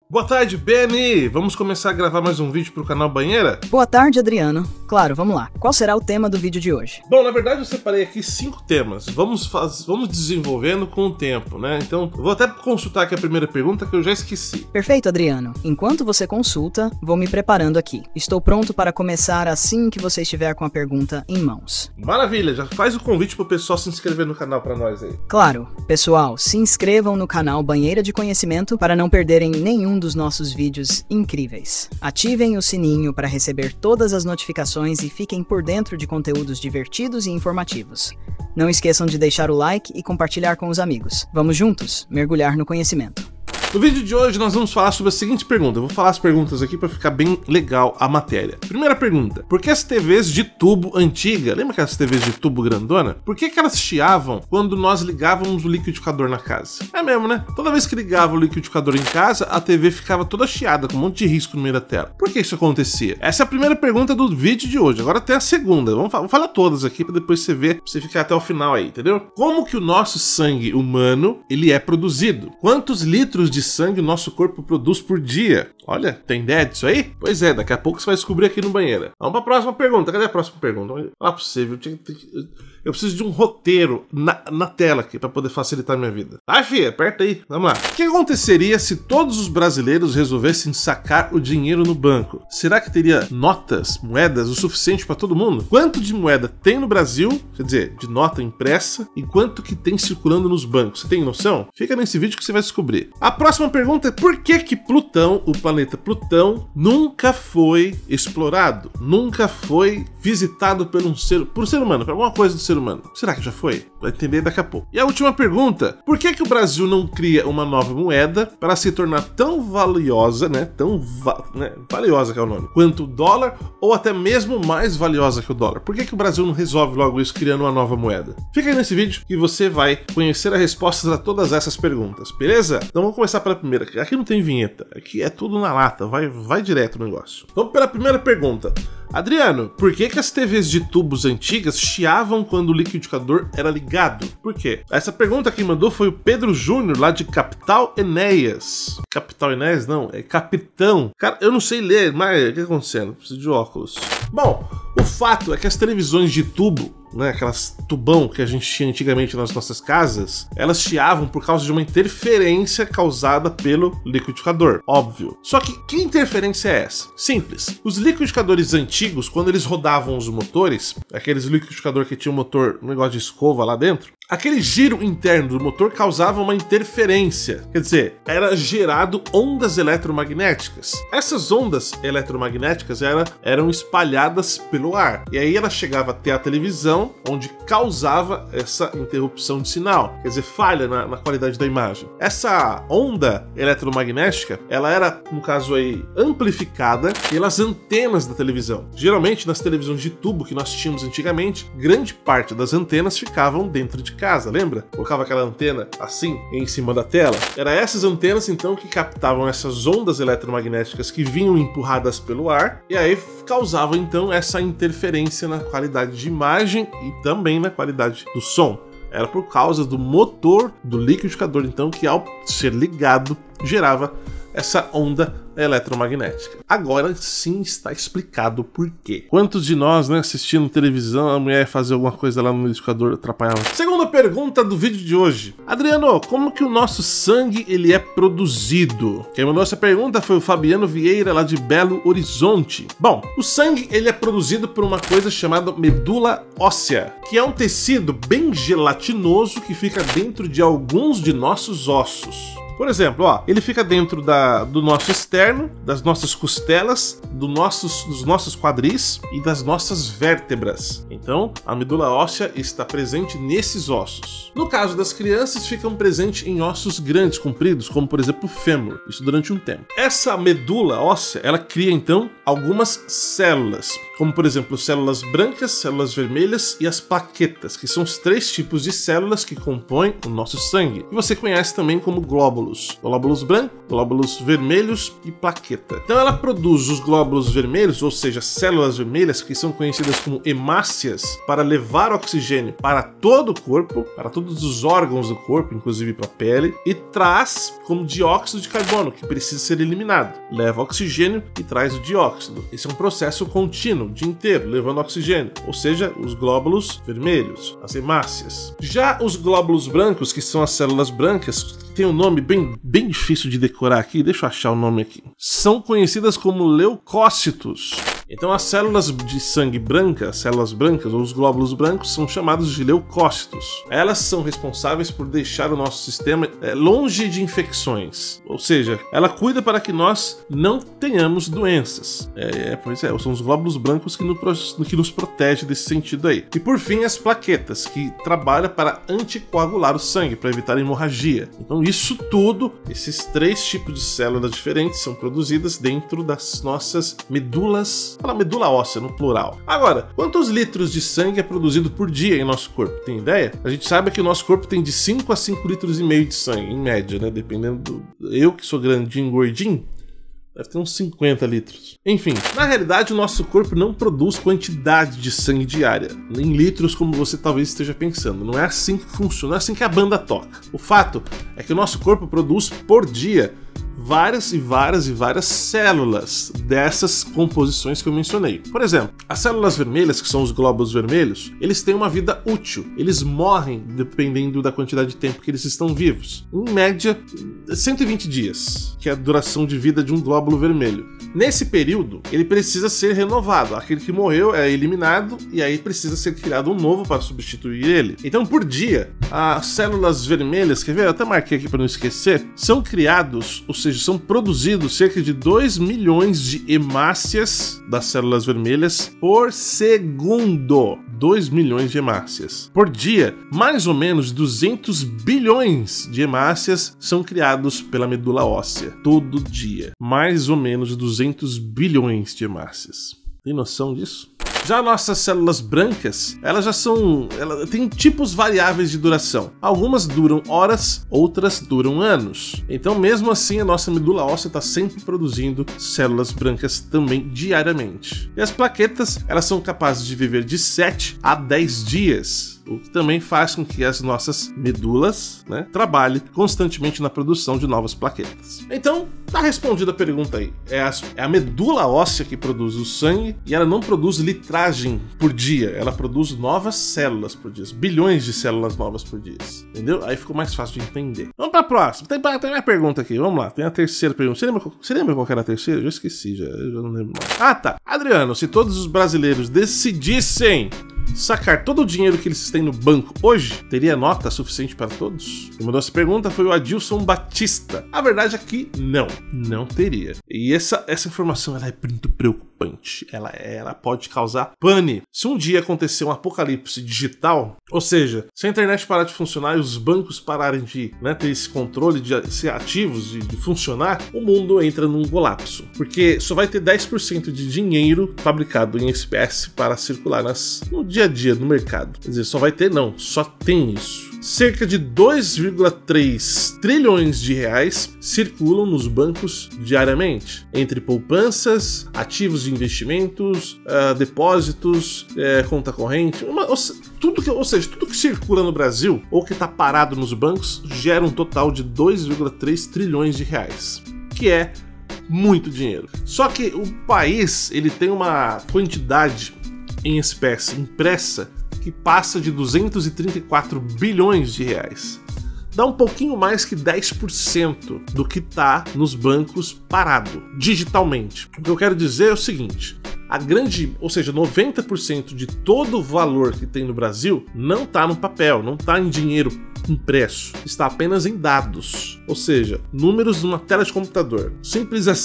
Boa tarde, Benny! Vamos começar a gravar mais um vídeo pro canal Banheira? Boa tarde, Adriano. Claro, vamos lá. Qual será o tema do vídeo de hoje? Bom, na verdade eu separei aqui 5 temas. Vamos desenvolvendo com o tempo, né? Então, eu vou até consultar aqui a primeira pergunta que eu já esqueci. Perfeito, Adriano. Enquanto você consulta, vou me preparando aqui. Estou pronto para começar assim que você estiver com a pergunta em mãos. Maravilha! Já faz o convite pro pessoal se inscrever no canal pra nós aí. Claro. Pessoal, se inscrevam no canal Banheira de Conhecimento para não perderem nenhum dos nossos vídeos incríveis. Ativem o sininho para receber todas as notificações e fiquem por dentro de conteúdos divertidos e informativos. Não esqueçam de deixar o like e compartilhar com os amigos. Vamos juntos mergulhar no conhecimento. No vídeo de hoje nós vamos falar sobre a seguinte pergunta. Eu vou falar as perguntas aqui para ficar bem legal a matéria. Primeira pergunta: por que as TVs de tubo antiga, lembra aquelas TVs de tubo grandona? Por que elas chiavam quando nós ligávamos o liquidificador na casa? É mesmo, né? Toda vez que ligava o liquidificador em casa, a TV ficava toda chiada, com um monte de risco no meio da tela. Por que isso acontecia? Essa é a primeira pergunta do vídeo de hoje. Agora tem a segunda. Vamos falar todas aqui para depois você ver, pra você ficar até o final aí, entendeu? Como que o nosso sangue humano, ele é produzido? Quantos litros de sangue o nosso corpo produz por dia? Olha, tem ideia disso aí? Pois é, daqui a pouco você vai descobrir aqui no Banheira. Vamos para a próxima pergunta. Cadê a próxima pergunta? Olha pra você, eu preciso de um roteiro na tela aqui para poder facilitar a minha vida. Vai, filha, aperta aí. Vamos lá. O que aconteceria se todos os brasileiros resolvessem sacar o dinheiro no banco? Será que teria notas, moedas, o suficiente para todo mundo? Quanto de moeda tem no Brasil, quer dizer, de nota impressa, e quanto que tem circulando nos bancos? Você tem noção? Fica nesse vídeo que você vai descobrir. A próxima pergunta é: por que Plutão, o planeta Plutão, nunca foi explorado? Nunca foi visitado por ser humano, por alguma coisa do ser humano. Será que já foi? Vai entender daqui a pouco. E a última pergunta: por que o Brasil não cria uma nova moeda para se tornar tão valiosa, né? Valiosa que é o nome, quanto o dólar, ou até mesmo mais valiosa que o dólar? Por que o Brasil não resolve logo isso criando uma nova moeda? Fica aí nesse vídeo que você vai conhecer as respostas a todas essas perguntas, beleza? Então vamos começar pela primeira. Aqui não tem vinheta, aqui é tudo na lata, vai direto o negócio. Vamos pela primeira pergunta. Adriano, por que as TVs de tubos antigas chiavam quando o liquidificador era ligado? Por quê? Essa pergunta quem mandou foi o Pedro Júnior, lá de Capital Enéas. Capital Enéas? Não, é Capitão. Cara, eu não sei ler, mas o que tá acontecendo? Preciso de óculos. Bom, o fato é que as televisões de tubo, né, aquelas tubão que a gente tinha antigamente nas nossas casas, elas chiavam por causa de uma interferência causada pelo liquidificador, óbvio. Só que interferência é essa? Simples. Os liquidificadores antigos, quando eles rodavam os motores, aqueles liquidificadores que tinham motor, um negócio de escova lá dentro, aquele giro interno do motor causava uma interferência, quer dizer, era gerado ondas eletromagnéticas. Essas ondas eletromagnéticas eram espalhadas pelo ar, e aí ela chegava até a televisão, onde causava essa interrupção de sinal, quer dizer, falha na qualidade da imagem. Essa onda eletromagnética, ela era, no caso aí, amplificada pelas antenas da televisão. Geralmente, nas televisões de tubo que nós tínhamos antigamente, grande parte das antenas ficavam dentro de casa, lembra? Colocava aquela antena assim em cima da tela. Era essas antenas então que captavam essas ondas eletromagnéticas que vinham empurradas pelo ar, e aí causavam então essa interferência na qualidade de imagem e também na qualidade do som. Era por causa do motor do liquidificador então que, ao ser ligado, gerava essa onda eletromagnética. Agora sim está explicado por quê. Quantos de nós, né, assistindo televisão, a mulher ia fazer alguma coisa lá no liquidificador, atrapalhava? Segunda pergunta do vídeo de hoje. Adriano, como que o nosso sangue ele é produzido? Quem mandou essa pergunta foi o Fabiano Vieira, lá de Belo Horizonte. Bom, o sangue ele é produzido por uma coisa chamada medula óssea, que é um tecido bem gelatinoso que fica dentro de alguns de nossos ossos. Por exemplo, ó, ele fica dentro do nosso externo, das nossas costelas, dos nossos quadris e das nossas vértebras. Então, a medula óssea está presente nesses ossos. No caso das crianças, ficam presentes em ossos grandes, compridos, como por exemplo o fêmur, isso durante um tempo. Essa medula óssea, ela cria então algumas células. como por exemplo células brancas, células vermelhas e as plaquetas, que são os 3 tipos de células que compõem o nosso sangue, que você conhece também como glóbulos. Glóbulos brancos, glóbulos vermelhos e plaqueta. Então ela produz os glóbulos vermelhos, ou seja, células vermelhas, que são conhecidas como hemácias, para levar oxigênio para todo o corpo, para todos os órgãos do corpo, inclusive para a pele, e traz como dióxido de carbono, que precisa ser eliminado. Leva oxigênio e traz o dióxido. Esse é um processo contínuo, o dia inteiro, levando oxigênio, ou seja, os glóbulos vermelhos, as hemácias. Já os glóbulos brancos, que são as células brancas, tem um nome bem difícil de decorar aqui, deixa eu achar o nome aqui. São conhecidas como leucócitos. Então as células de sangue branca, células brancas ou os glóbulos brancos são chamados de leucócitos. Elas são responsáveis por deixar o nosso sistema longe de infecções, ou seja, ela cuida para que nós não tenhamos doenças. Pois é, são os glóbulos brancos que nos protege desse sentido aí. E por fim as plaquetas, que trabalham para anticoagular o sangue, para evitar hemorragia. Então isso tudo, esses 3 tipos de células diferentes são produzidas dentro das nossas medulas. Fala medula óssea no plural. Agora, quantos litros de sangue é produzido por dia em nosso corpo? Tem ideia? A gente sabe que o nosso corpo tem de 5 a 5 litros e meio de sangue, em média, né? Dependendo eu que sou grandinho, gordinho, deve ter uns 50 litros. Enfim, na realidade o nosso corpo não produz quantidade de sangue diária, em litros como você talvez esteja pensando. Não é assim que funciona, não é assim que a banda toca. O fato é que o nosso corpo produz por dia várias células dessas composições que eu mencionei. Por exemplo, as células vermelhas, que são os glóbulos vermelhos, eles têm uma vida útil. Eles morrem dependendo da quantidade de tempo que eles estão vivos. Em média, 120 dias, que é a duração de vida de um glóbulo vermelho. Nesse período, ele precisa ser renovado. Aquele que morreu é eliminado e aí precisa ser criado um novo para substituir ele. Então, por dia, as células vermelhas, quer ver? Eu até marquei aqui para não esquecer, são criados, ou seja, são produzidos cerca de 2 milhões de hemácias das células vermelhas por segundo. 2 milhões de hemácias. Por dia, mais ou menos 200 bilhões de hemácias são criados pela medula óssea. Todo dia. Mais ou menos 200 bilhões de hemácias. Tem noção disso? Já nossas células brancas, elas têm tipos variáveis de duração. Algumas duram horas, outras duram anos. Então, mesmo assim, a nossa medula óssea está sempre produzindo células brancas também diariamente. E as plaquetas, elas são capazes de viver de 7 a 10 dias. O que também faz com que as nossas medulas, trabalhem constantemente na produção de novas plaquetas. Então, tá respondida a pergunta aí. É a medula óssea que produz o sangue e ela não produz litragem por dia, ela produz novas células por dia, bilhões de células novas por dia. Entendeu? Aí ficou mais fácil de entender. Vamos pra próxima. Tem uma pergunta aqui, vamos lá. Tem a terceira pergunta. Você lembra qual que era a terceira? Eu já esqueci, eu já não lembro mais. Ah, tá. Adriano, se todos os brasileiros decidissem sacar todo o dinheiro que eles têm no banco hoje, teria nota suficiente para todos? Uma dessa pergunta foi o Adilson Batista. A verdade é que não teria. E essa informação ela é muito preocupante. Ela pode causar pânico. Se um dia acontecer um apocalipse digital, ou seja, se a internet parar de funcionar e os bancos pararem de ter esse controle de ser ativos, de funcionar, o mundo entra num colapso. Porque só vai ter 10% de dinheiro fabricado em espécie para circular no dia a dia no mercado. Quer dizer, só tem isso. Cerca de 2,3 trilhões de reais circulam nos bancos diariamente, entre poupanças, ativos de investimentos, depósitos, conta corrente, tudo que circula no Brasil ou que está parado nos bancos gera um total de 2,3 trilhões de reais, que é muito dinheiro. Só que o país ele tem uma quantidade em espécie impressa que passa de 234 bilhões de reais. Dá um pouquinho mais que 10% do que está nos bancos parado, digitalmente. O que eu quero dizer é o seguinte: ou seja, 90% de todo o valor que tem no Brasil não está no papel, não está em dinheiro impresso, está apenas em dados, ou seja, números numa tela de computador. Simples assim.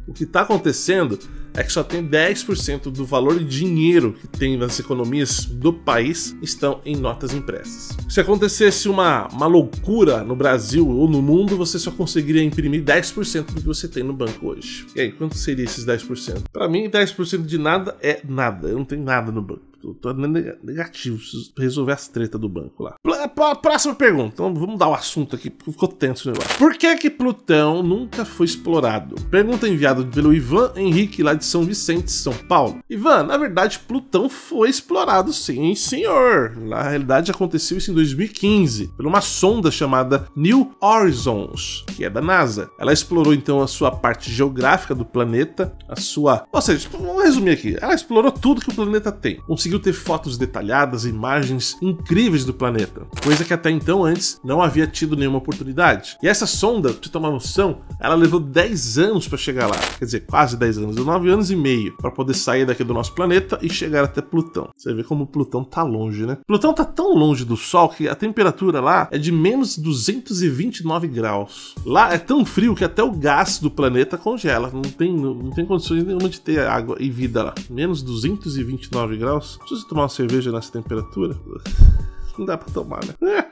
O que está acontecendo é que só tem 10% do valor de dinheiro que tem nas economias do país estão em notas impressas. Se acontecesse uma loucura no Brasil ou no mundo, você só conseguiria imprimir 10% do que você tem no banco hoje. E aí, quanto seria esses 10%? Para mim, 10% de nada é nada. Eu não tenho nada no banco. Eu tô negativo, preciso resolver as tretas do banco lá. Próxima pergunta. Então vamos mudar o assunto aqui, porque ficou tenso o negócio. Por que Plutão nunca foi explorado? Pergunta enviada pelo Ivan Henrique, lá de São Vicente, São Paulo. Ivan, na verdade, Plutão foi explorado sim, senhor. Na realidade, aconteceu isso em 2015, por uma sonda chamada New Horizons, que é da NASA. Ela explorou, então, a sua parte geográfica do planeta, Ou seja, vamos resumir aqui. Ela explorou tudo que o planeta tem. Conseguiu ter fotos detalhadas, imagens incríveis do planeta, coisa que até então antes não havia tido nenhuma oportunidade. E essa sonda, pra você tomar noção, ela levou 10 anos para chegar lá, quer dizer, quase 10 anos, 9 anos e meio, para poder sair daqui do nosso planeta e chegar até Plutão. Você vê como Plutão tá longe, né? Plutão tá tão longe do Sol que a temperatura lá é de menos 229 graus. Lá é tão frio que até o gás do planeta congela, não tem condições nenhuma de ter água e vida lá. Menos 229 graus? Precisa tomar uma cerveja nessa temperatura? Não dá pra tomar, né?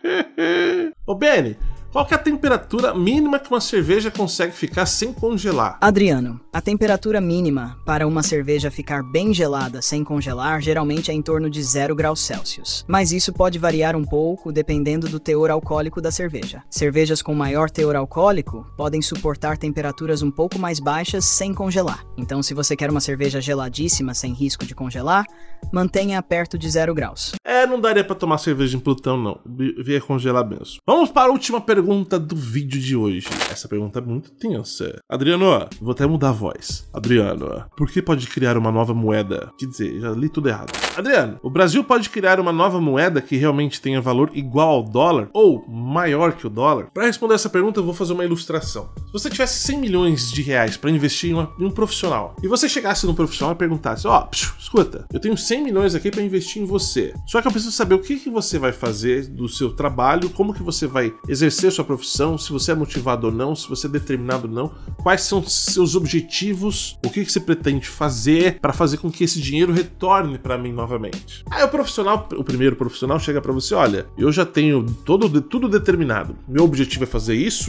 Ô, Benny, qual que é a temperatura mínima que uma cerveja consegue ficar sem congelar? Adriano, a temperatura mínima para uma cerveja ficar bem gelada sem congelar geralmente é em torno de 0 graus Celsius. Mas isso pode variar um pouco dependendo do teor alcoólico da cerveja. Cervejas com maior teor alcoólico podem suportar temperaturas um pouco mais baixas sem congelar. Então, se você quer uma cerveja geladíssima sem risco de congelar, mantenha perto de 0 graus. Não daria pra tomar cerveja em Plutão, não. Via congelar mesmo. Vamos para a última pergunta do vídeo de hoje. Essa pergunta é muito tensa. Adriano, vou até mudar a voz. Adriano, por que pode criar uma nova moeda? Quer dizer, já li tudo errado. Adriano, o Brasil pode criar uma nova moeda que realmente tenha valor igual ao dólar ou maior que o dólar? Para responder essa pergunta, eu vou fazer uma ilustração. Se você tivesse 100 milhões de reais para investir em um profissional, e você chegasse no profissional e perguntasse, escuta, eu tenho 100 milhões aqui para investir em você. Só que eu preciso saber o que você vai fazer do seu trabalho, como que você vai exercer sua profissão, se você é motivado ou não, se você é determinado ou não, quais são seus objetivos, o que você pretende fazer para fazer com que esse dinheiro retorne para mim novamente. Aí o primeiro profissional chega para você, olha, eu já tenho tudo determinado, meu objetivo é fazer isso,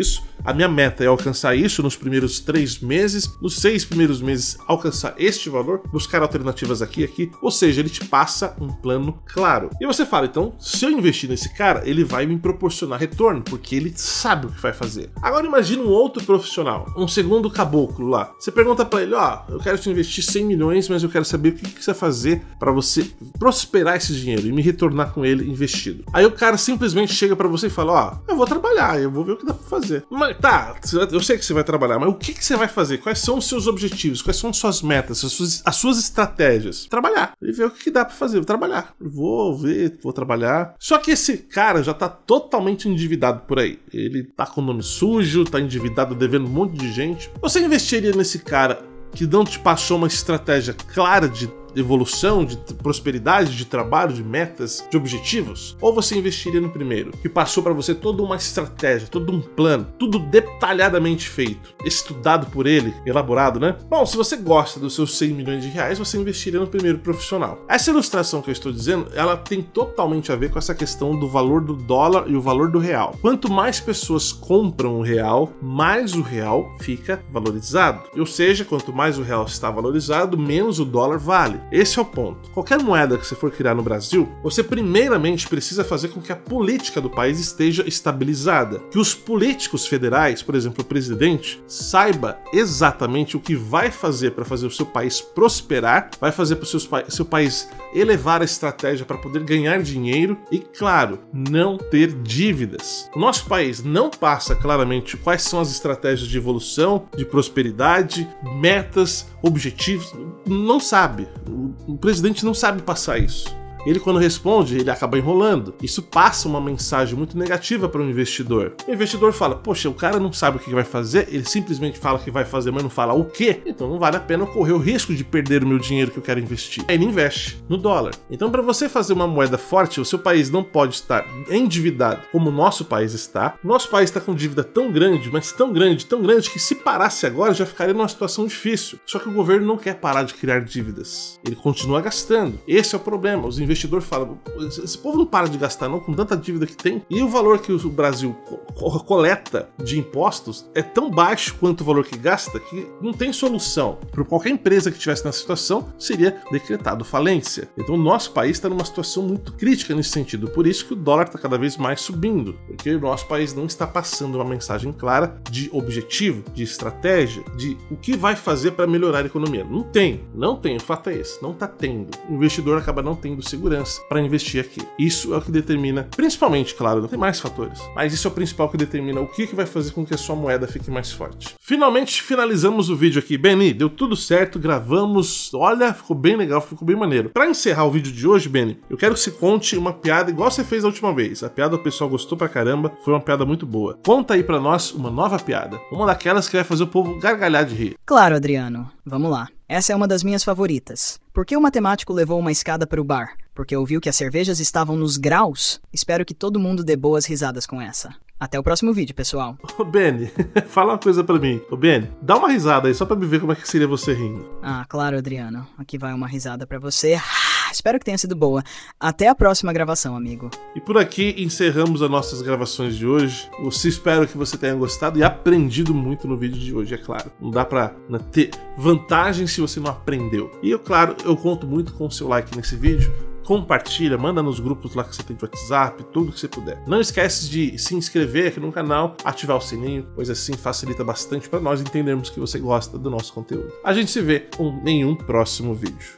a minha meta é alcançar isso nos primeiros 3 meses, nos 6 primeiros meses alcançar este valor, buscar alternativas aqui, ou seja, ele te passa um plano claro. E você fala, então, se eu investir nesse cara, ele vai me proporcionar retorno, porque ele sabe o que vai fazer. Agora imagina um outro profissional, um segundo caboclo lá. Você pergunta pra ele, eu quero te investir 100 milhões, mas eu quero saber o que você vai fazer para você prosperar esse dinheiro e me retornar com ele investido. Aí o cara simplesmente chega pra você e fala, eu vou trabalhar, eu vou ver o que dá pra fazer. Mas tá, eu sei que você vai trabalhar, mas o que você vai fazer? Quais são os seus objetivos? Quais são as suas metas? As suas estratégias? Trabalhar. E ver o que dá pra fazer. Trabalhar. Vou trabalhar. Só que esse cara já tá totalmente endividado por aí. Ele tá com o nome sujo, tá endividado, devendo um monte de gente. Você investiria nesse cara que não te passou uma estratégia clara de evolução, de prosperidade, de trabalho, de metas, de objetivos? Ou você investiria no primeiro, que passou para você toda uma estratégia, todo um plano, tudo detalhadamente feito, estudado por ele, elaborado, né? Bom, se você gosta dos seus 100 milhões de reais, você investiria no primeiro profissional. Essa ilustração que eu estou dizendo, ela tem totalmente a ver com essa questão do valor do dólar e o valor do real. Quanto mais pessoas compram o real, mais o real fica valorizado. Ou seja, quanto mais o real está valorizado, menos o dólar vale. Esse é o ponto. Qualquer moeda que você for criar no Brasil, você primeiramente precisa fazer com que a política do país esteja estabilizada. Que os políticos federais, por exemplo, o presidente, saiba exatamente o que vai fazer para fazer o seu país prosperar, vai fazer para o seu país elevar a estratégia para poder ganhar dinheiro e, claro, não ter dívidas. O nosso país não passa claramente quais são as estratégias de evolução, de prosperidade, metas, objetivos, não sabe. O presidente não sabe passar isso. Ele, quando responde, ele acaba enrolando. Isso passa uma mensagem muito negativa para o investidor. O investidor fala, poxa, o cara não sabe o que vai fazer, ele simplesmente fala que vai fazer, mas não fala o quê? Então não vale a pena eu correr o risco de perder o meu dinheiro que eu quero investir. Aí ele investe no dólar. Então, para você fazer uma moeda forte, o seu país não pode estar endividado como o nosso país está. Nosso país está com dívida tão grande, mas tão grande, que se parasse agora já ficaria numa situação difícil. Só que o governo não quer parar de criar dívidas. Ele continua gastando. Esse é o problema. Os investidores falam, esse povo não para de gastar não, com tanta dívida que tem. E o valor que o Brasil coleta de impostos é tão baixo quanto o valor que gasta que não tem solução. Para qualquer empresa que estivesse nessa situação, seria decretado falência. Então o nosso país está numa situação muito crítica nesse sentido. Por isso que o dólar está cada vez mais subindo. Porque o nosso país não está passando uma mensagem clara de objetivo, de estratégia, de o que vai fazer para melhorar a economia. Não tem, o fato é esse, não está tendo. O investidor acaba não tendo segurança para investir aqui. Isso é o que determina, principalmente, claro, não tem mais fatores, mas isso é o principal que determina o que vai fazer com que a sua moeda fique mais forte. Finalmente finalizamos o vídeo aqui. Benny, deu tudo certo, gravamos, olha, ficou bem legal, ficou bem maneiro. Para encerrar o vídeo de hoje, Benny, eu quero que você conte uma piada igual você fez a última vez. A piada o pessoal gostou pra caramba, foi uma piada muito boa. Conta aí pra nós uma nova piada, uma daquelas que vai fazer o povo gargalhar de rir. Claro, Adriano. Vamos lá. Essa é uma das minhas favoritas. Por que o matemático levou uma escada para o bar? Porque ouviu que as cervejas estavam nos graus? Espero que todo mundo dê boas risadas com essa. Até o próximo vídeo, pessoal. Ô, Benny, fala uma coisa pra mim. Ô, Benny, dá uma risada aí, só pra me ver como é que seria você rindo. Ah, claro, Adriano. Aqui vai uma risada pra você. Espero que tenha sido boa. Até a próxima gravação, amigo. E por aqui encerramos as nossas gravações de hoje. Eu espero que você tenha gostado e aprendido muito no vídeo de hoje, é claro. Não dá pra ter vantagem se você não aprendeu. E, claro, eu conto muito com o seu like nesse vídeo. Compartilha, manda nos grupos lá que você tem de WhatsApp, tudo que você puder. Não esquece de se inscrever aqui no canal, ativar o sininho, pois assim facilita bastante para nós entendermos que você gosta do nosso conteúdo. A gente se vê em um próximo vídeo.